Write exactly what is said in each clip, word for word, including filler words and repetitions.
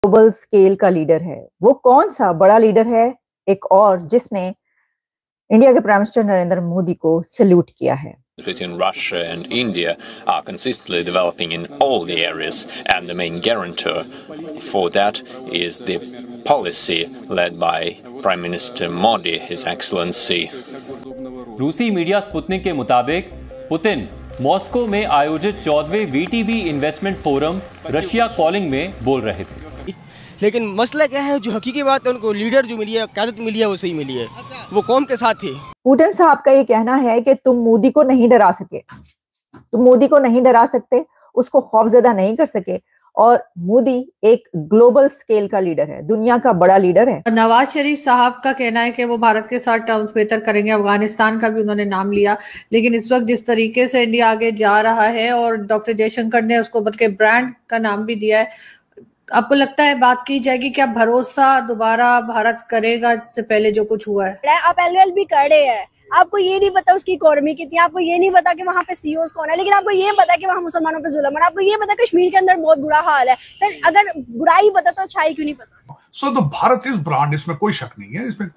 Global scale का leader है। वो कौन सा बड़ा लीडर है एक और जिसने इंडिया के प्राइम मिनिस्टर नरेंद्र मोदी को सैल्यूट किया है। Between Russia and India are consistently developing in all the areas, and the main guarantor for that is the policy led by Prime Minister Modi, His Excellency. रूसी media Sputnik के मुताबिक Putin Moscow में आयोजित चौदहवें VTB investment forum Russia calling में बोल रहे थे। लेकिन मसला क्या है, जो हकीकी बात है, उनको लीडर जो मिली है, क़यादत मिली है, वो सही मिली है। वो कौम के साथ थे। पुतिन साहब का ये कहना है कि तुम मोदी को नहीं डरा सके, तुम मोदी को नहीं डरा सकते, उसको खौफजदा नहीं कर सके, और मोदी एक ग्लोबल स्केल का लीडर है, दुनिया का बड़ा लीडर है। नवाज शरीफ साहब का कहना है कि वो भारत के साथ टर्म्स बेहतर करेंगे। अफगानिस्तान का भी उन्होंने नाम लिया, लेकिन इस वक्त जिस तरीके से इंडिया आगे जा रहा है, और डॉक्टर जयशंकर ने उसको बल्कि ब्रांड का नाम भी दिया है, आपको लगता है बात की जाएगी क्या भरोसा दोबारा भारत करेगा जिससे पहले जो कुछ हुआ है? आप एलओएल भी कर रहे हैं, आपको ये नहीं पता उसकी इकोनॉमी कितनी, आपको ये नहीं पता कि वहाँ पे सीईओज कौन है, लेकिन आपको ये पता कि वहाँ मुसलमानों पे जुल्म है, आपको ये पता कश्मीर के अंदर बहुत बुरा हाल है। सर, अगर बुराई पता तो अच्छाई क्यों नहीं पता? सो तो भारत इज ब्रांड, इसमें कोई शक नहीं है। इसमें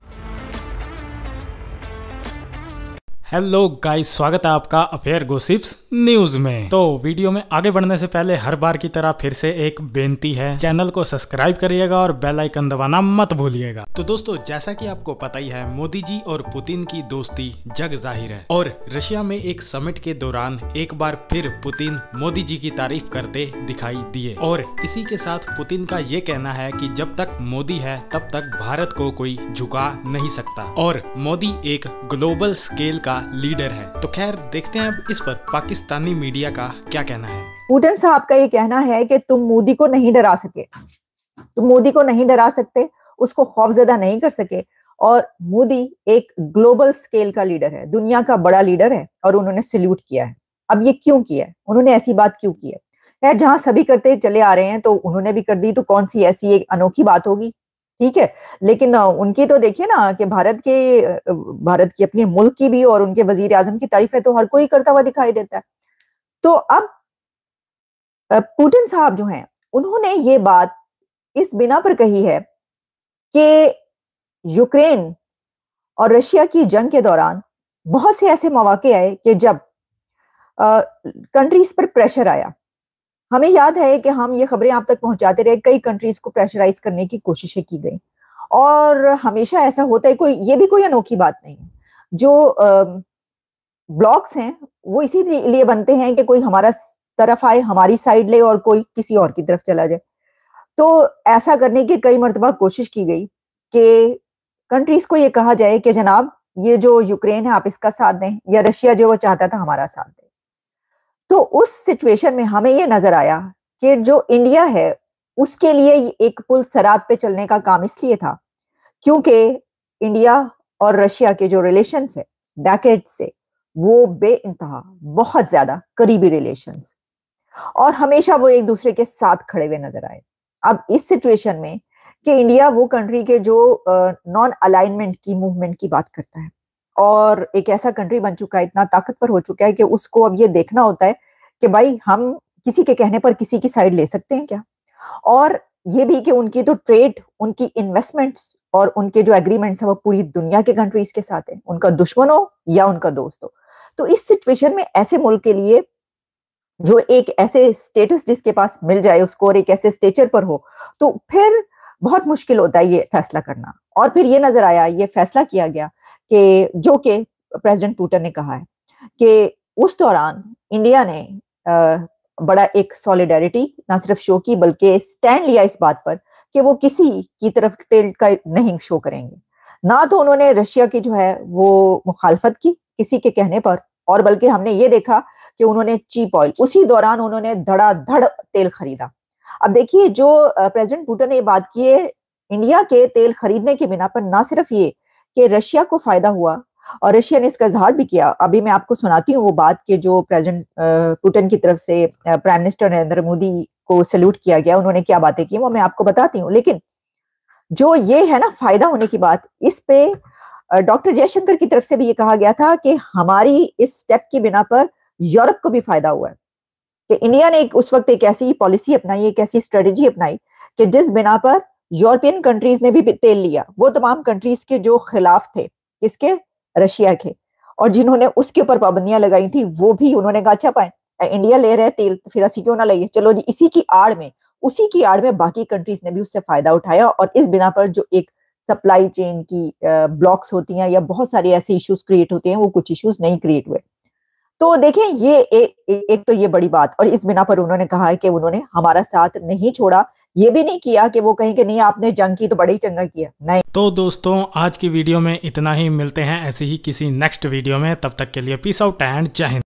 हेलो गाइस, स्वागत है आपका अफेयर गॉसिप्स न्यूज में। तो वीडियो में आगे बढ़ने से पहले हर बार की तरह फिर से एक बेनती है, चैनल को सब्सक्राइब करिएगा और बेल आइकन दबाना मत भूलिएगा। तो दोस्तों, जैसा कि आपको पता ही है, मोदी जी और पुतिन की दोस्ती जग जाहिर है, और रशिया में एक समिट के दौरान एक बार फिर पुतिन मोदी जी की तारीफ करते दिखाई दिए। और इसी के साथ पुतिन का ये कहना है कि जब तक मोदी है तब तक भारत को कोई झुका नहीं सकता, और मोदी एक ग्लोबल स्केल का लीडर है। तो खैर, देखते हैं अब इस पर पाकिस्तानी मीडिया का क्या कहना है। पुतिन साहब का ये कहना है कि तुम मोदी को नहीं डरा सके, तुम मोदी को नहीं डरा सकते, उसको खौफजदा नहीं कर सके, और मोदी एक ग्लोबल स्केल का लीडर है, दुनिया का बड़ा लीडर है, और उन्होंने सैल्यूट किया है। अब ये क्यों किया है, उन्होंने ऐसी बात क्यों की है? यार, जहां सभी करते चले आ रहे हैं तो उन्होंने भी कर दी, तो कौन सी ऐसी एक अनोखी बात होगी? ठीक है, लेकिन उनकी तो देखिए ना कि भारत के भारत की अपने मुल्क की भी और उनके वजीर आजम की तारीफ है तो हर कोई करता हुआ दिखाई देता है। तो अब पुतिन साहब जो हैं, उन्होंने ये बात इस बिना पर कही है कि यूक्रेन और रशिया की जंग के दौरान बहुत से ऐसे मौके आए कि जब कंट्रीज पर प्रेशर आया। हमें याद है कि हम ये खबरें आप तक पहुंचाते रहे, कई कंट्रीज को प्रेशराइज करने की कोशिशें की गई, और हमेशा ऐसा होता है। कोई ये भी कोई अनोखी बात नहीं है। जो ब्लॉक्स हैं वो इसीलिए बनते हैं कि कोई हमारा तरफ आए, हमारी साइड ले, और कोई किसी और की तरफ चला जाए। तो ऐसा करने की कई मर्तबा कोशिश की गई कि कंट्रीज को ये कहा जाए कि जनाब, ये जो यूक्रेन है आप इसका साथ दें, या रशिया जो वो चाहता था हमारा साथ दें। तो उस सिचुएशन में हमें ये नजर आया कि जो इंडिया है उसके लिए एक पुल सरात पे चलने का काम इसलिए था क्योंकि इंडिया और रशिया के जो रिलेशंस है डेकेड्स से, वो बेइंतहा बहुत ज्यादा करीबी रिलेशंस, और हमेशा वो एक दूसरे के साथ खड़े हुए नजर आए। अब इस सिचुएशन में कि इंडिया वो कंट्री के जो नॉन अलाइनमेंट की मूवमेंट की बात करता है, और एक ऐसा कंट्री बन चुका है, इतना ताकतवर हो चुका है कि उसको अब ये देखना होता है कि भाई हम किसी के कहने पर किसी की साइड ले सकते हैं क्या, और ये भी कि उनकी तो ट्रेड, उनकी इन्वेस्टमेंट्स और उनके जो एग्रीमेंट्स है वो पूरी दुनिया के कंट्रीज के साथ है, उनका दुश्मन हो या उनका दोस्त हो। तो इस सिचुएशन में ऐसे मुल्क के लिए जो एक ऐसे स्टेटस जिसके पास मिल जाए उसको, और एक ऐसे स्टेचर पर हो, तो फिर बहुत मुश्किल होता है ये फैसला करना। और फिर ये नजर आया, ये फैसला किया गया कि जो कि प्रेसिडेंट पुतिन ने कहा है कि उस दौरान इंडिया ने आ, बड़ा एक सॉलिडारिटी ना सिर्फ शो की बल्कि स्टैंड लिया इस बात पर कि वो किसी की तरफ टिल्ट का नहीं शो करेंगे। ना तो उन्होंने रशिया की जो है वो मुखालफत की किसी के कहने पर, और बल्कि हमने ये देखा कि उन्होंने चीप ऑयल, उसी दौरान उन्होंने धड़ाधड़ तेल खरीदा। अब देखिए, जो प्रेसिडेंट पुतिन ने बात की है, इंडिया के तेल खरीदने के बिना पर ना सिर्फ ये कि रशिया को फायदा हुआ, और रशिया ने इसका इजहार भी किया। अभी मैं आपको सुनाती हूँ वो बात कि जो प्रेसिडेंट पुतिन की तरफ से प्राइम मिनिस्टर नरेंद्र मोदी को सैल्यूट किया गया, उन्होंने क्या बातें की वो मैं आपको बताती हूँ। लेकिन जो ये है ना फायदा होने की बात, इस पे डॉक्टर जयशंकर की तरफ से भी ये कहा गया था कि हमारी इस स्टेप की बिना पर यूरोप को भी फायदा हुआ है, कि इंडिया ने एक उस वक्त एक ऐसी पॉलिसी अपनाई, एक ऐसी स्ट्रेटेजी अपनाई कि जिस बिना पर यूरोपियन कंट्रीज ने भी तेल लिया, वो तमाम कंट्रीज के जो खिलाफ थे, किसके? रशिया के, और जिन्होंने उसके ऊपर पाबंदियां लगाई थी, वो भी उन्होंने कहा अच्छा पाए इंडिया ले रहे तेल तो फिर असी क्यों ना लइए, चलो जी। इसी की आड़ में उसी की आड़ में बाकी कंट्रीज ने भी उससे फायदा उठाया, और इस बिना पर जो एक सप्लाई चेन की ब्लॉक्स होती हैं या बहुत सारे ऐसे इश्यूज क्रिएट होते हैं, वो कुछ इश्यूज नहीं क्रिएट हुए। तो देखें ये ए, ए, एक तो ये बड़ी बात, और इस बिना पर उन्होंने कहा है कि उन्होंने हमारा साथ नहीं छोड़ा। ये भी नहीं किया कि वो कहें कि नहीं आपने जंग की तो बड़ा ही चंगा किया, नहीं। तो दोस्तों आज की वीडियो में इतना ही, मिलते हैं ऐसे ही किसी नेक्स्ट वीडियो में, तब तक के लिए पीस आउट एंड जय हिंद।